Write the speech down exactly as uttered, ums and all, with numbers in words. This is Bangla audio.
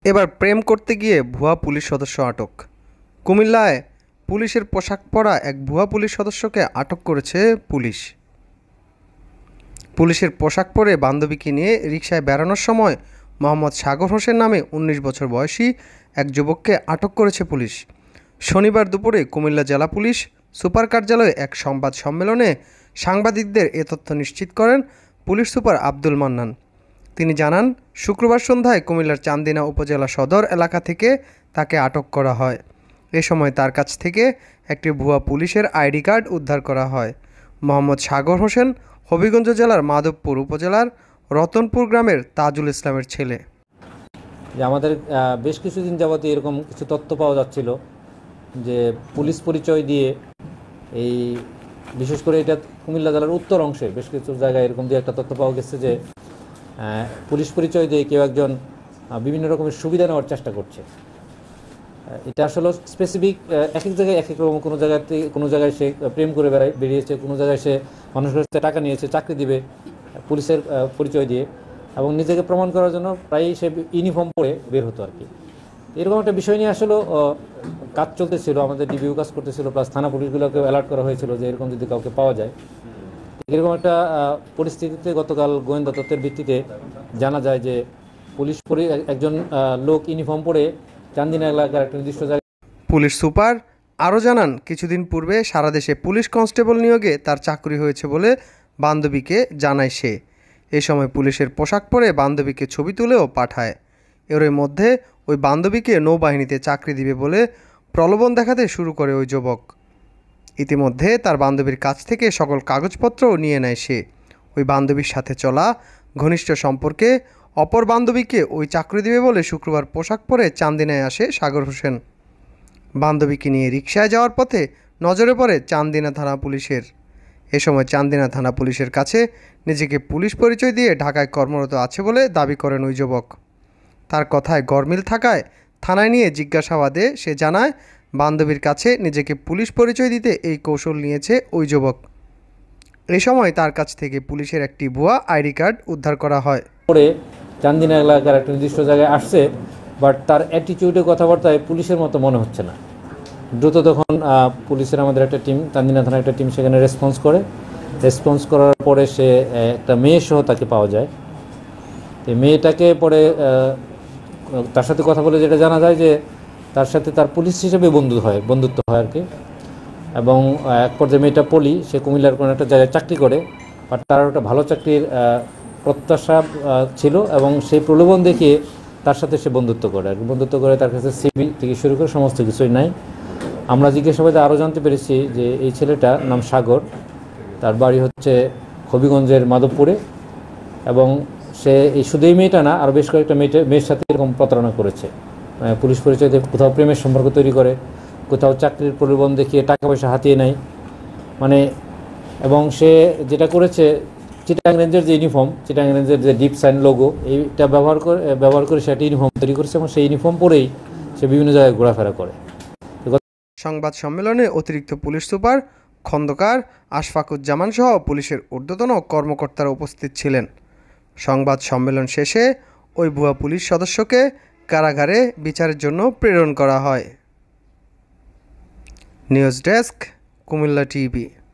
এবার প্রেম করতে গিয়ে ভুয়া পুলিশ সদস্য আটক। কুমিল্লায় পুলিশের পোশাক পরা এক ভুয়া পুলিশ সদস্যকে আটক করেছে পুলিশ। পুলিশের পোশাক পরে বান্ধবীকে নিয়ে রিকশায় বেড়ানোর সময় মোহাম্মদ সাগর হোসেন নামে উনিশ বছর বয়সী এক যুবককে আটক করেছে পুলিশ। শনিবার দুপুরে কুমিল্লা জেলা পুলিশ সুপার কার্যালয়ে এক সংবাদ সম্মেলনে সাংবাদিকদের এ তথ্য নিশ্চিত করেন পুলিশ সুপার আব্দুল মান্নান। তিনি জানান, শুক্রবার সন্ধ্যায় কুমিল্লার চান্দিনা উপজেলা সদর এলাকা থেকে তাকে আটক করা হয়। এ সময় তার কাছ থেকে একটি ভুয়া পুলিশের আইডি কার্ড উদ্ধার করা হয়। মোহাম্মদ সাগর হোসেন হবিগঞ্জ জেলার মাধবপুর উপজেলার রতনপুর গ্রামের তাজুল ইসলামের ছেলে। যে আমাদের বেশ কিছুদিন যাবতীয় এরকম কিছু তথ্য পাওয়া যাচ্ছিল যে পুলিশ পরিচয় দিয়ে এই বিশেষ করে এটা কুমিল্লা জেলার উত্তর অংশে বেশ কিছু জায়গায় এরকম দিয়ে একটা তথ্য পাওয়া গেছে যে পুলিশ পরিচয় দিয়ে কেউ একজন বিভিন্ন রকমের সুবিধা নেওয়ার চেষ্টা করছে। এটা আসলে স্পেসিফিক এক এক জায়গায় এক এক রকম, কোনো জায়গাতে কোনো জায়গায় সে প্রেম করে বেড়ায় বেরিয়েছে, কোনো জায়গায় সে মানুষের কাছে টাকা নিয়েছে, চাকরি দিবে পুলিশের পরিচয় দিয়ে, এবং নিজেকে প্রমাণ করার জন্য প্রায়ই সে ইউনিফর্ম পরে বের হতো আর কি। এরকম একটা বিষয় নিয়ে আসলে কাজ চলতেছিল, আমাদের ডিবিও কাজ করতেছিল, প্লাস থানা পুলিশগুলোকে অ্যালার্ট করা হয়েছিল যে এরকম যদি কাউকে পাওয়া যায়। এরকম একটা পরিস্থিতিতে গতকাল গোয়েন্দা তথ্যের ভিত্তিতে জানা যায় যে পুলিশ একজন লোক ইউনিফর্ম পরে চান্দিনা এলাকার একটা নির্দিষ্ট জায়গায়। পুলিশ সুপার আরও জানান, কিছুদিন পূর্বে সারা দেশে পুলিশ কনস্টেবল নিয়োগে তার চাকরি হয়েছে বলে বান্ধবীকে জানায় সে। এ সময় পুলিশের পোশাক পরে বান্ধবীকে ছবি তুলেও পাঠায়। এর মধ্যে ওই বান্ধবীকে নৌবাহিনীতে চাকরি দিবে বলে প্রলোভন দেখাতে শুরু করে ওই যুবক। ইতিমধ্যে তার বান্ধবীর কাছ থেকে সকল কাগজপত্রও নিয়ে নেয় সে। ওই বান্ধবীর সাথে চলা ঘনিষ্ঠ সম্পর্কে অপর বান্ধবীকে ওই চাকরি দেবে বলে শুক্রবার পোশাক পরে চান্দিনায় আসে সাগর হোসেন। বান্ধবীকে নিয়ে রিকশায় যাওয়ার পথে নজরে পড়ে চান্দিনা থানা পুলিশের। এ সময় চান্দিনা থানা পুলিশের কাছে নিজেকে পুলিশ পরিচয় দিয়ে ঢাকায় কর্মরত আছে বলে দাবি করেন ওই যুবক। তার কথায় গরমিল থাকায় থানায় নিয়ে জিজ্ঞাসাবাদে সে জানায়, বান্ধবীর কাছে নিজেকে পুলিশ পরিচয় দিতে এই কৌশল নিয়েছে ওই যুবক। এই সময় তার কাছ থেকে পুলিশের একটি ভুয়া আইডি কার্ড উদ্ধার করা হয়। পরে চান্দিনা এলাকার একটা নির্দিষ্ট জায়গায় আসছে, বাট তার অ্যাটিটিউডে কথাবার্তায় পুলিশের মতো মনে হচ্ছে না। দ্রুত তখন পুলিশের আমাদের একটা টিম, চান্দিনা থানার একটা টিম সেখানে রেসপন্স করে। রেসপন্স করার পরে সে একটা মেয়ে সহ তাকে পাওয়া যায়। এই মেয়েটাকে পরে তার সাথে কথা বলে যেটা জানা যায় যে তার সাথে তার পুলিশ হিসেবে বন্ধু হয় বন্ধুত্ব হয় আর কি। এবং এক পর্যায়ে মেয়েটা পলি, সে কুমিল্লার কোনো একটা জায়গায় চাকরি করে, বাট তার একটা ভালো চাকরির প্রত্যাশা ছিল এবং সেই প্রলোভন দেখিয়ে তার সাথে সে বন্ধুত্ব করে আর বন্ধুত্ব করে তার কাছে সিবি থেকে শুরু করে সমস্ত কিছুই নাই। আমরা জিজ্ঞাসাবাদে আরও জানতে পেরেছি যে এই ছেলেটা নাম সাগর, তার বাড়ি হচ্ছে হবিগঞ্জের মাধবপুরে, এবং সে এই শুধু এই মেয়েটা না, আরও বেশ কয়েকটা মেয়েটা মেয়ের সাথে এরকম প্রতারণা করেছে। পুলিশ পরিচয় দিয়ে কোথাও প্রেমের সম্পর্ক তৈরি করে, কোথাও চাকরির প্রলোভন দেখিয়ে টাকা পয়সা হাতিয়ে নেয় মানে। এবং সে যেটা করেছে, চিটাং রেঞ্জের যে ইউনিফর্ম, চিটাং রেঞ্জের যে ডিপ সাইন লোগো, এইটা ব্যবহার করে ব্যবহার করে সে একটা ইউনিফর্ম তৈরি করেছে এবং সেই ইউনিফর্ম পরেই সে বিভিন্ন জায়গায় ঘোরাফেরা করে। সংবাদ সম্মেলনে অতিরিক্ত পুলিশ সুপার খন্দকার আশফাকুজ্জামান সহ পুলিশের ঊর্ধ্বতন কর্মকর্তারা উপস্থিত ছিলেন। সংবাদ সম্মেলন শেষে ওই ভুয়া পুলিশ সদস্যকে কারাগারে বিচারের জন্য প্রেরণ করা হয়। News desk, Comilla TV.